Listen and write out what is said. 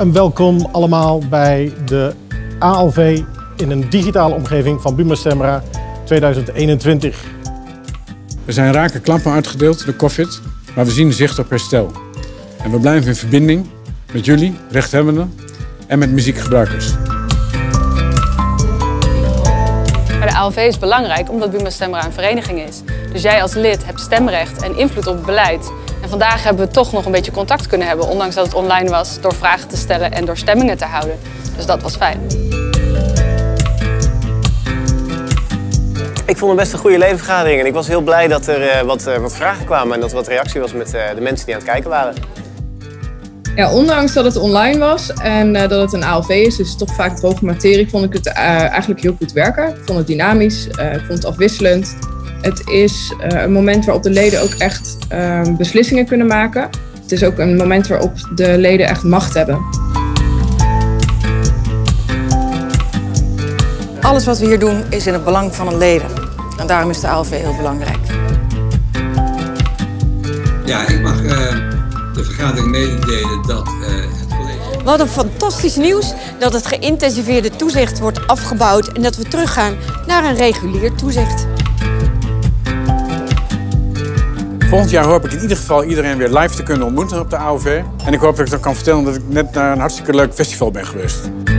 en welkom allemaal bij de ALV in een digitale omgeving van Buma Stemra 2021. Er zijn rake klappen uitgedeeld door COVID, maar we zien zicht op herstel. En we blijven in verbinding met jullie, rechthebbenden, en met muziekgebruikers. De ALV is belangrijk omdat Buma Stemra een vereniging is. Dus jij als lid hebt stemrecht en invloed op het beleid. En vandaag hebben we toch nog een beetje contact kunnen hebben, ondanks dat het online was, door vragen te stellen en door stemmingen te houden. Dus dat was fijn. Ik vond het best een goede ledenvergadering en ik was heel blij dat er wat vragen kwamen en dat er wat reactie was met de mensen die aan het kijken waren. Ja, ondanks dat het online was en dat het een ALV is, dus toch vaak droge materie, vond ik het eigenlijk heel goed werken. Ik vond het dynamisch, ik vond het afwisselend. Het is een moment waarop de leden ook echt beslissingen kunnen maken. Het is ook een moment waarop de leden echt macht hebben. Alles wat we hier doen is in het belang van een leden. En daarom is de ALV heel belangrijk. Ja, ik mag de vergadering mededelen dat het college... Wat een fantastisch nieuws dat het geïntensiveerde toezicht wordt afgebouwd en dat we teruggaan naar een regulier toezicht. Volgend jaar hoop ik in ieder geval iedereen weer live te kunnen ontmoeten op de ALV. En ik hoop dat ik dan kan vertellen dat ik net naar een hartstikke leuk festival ben geweest.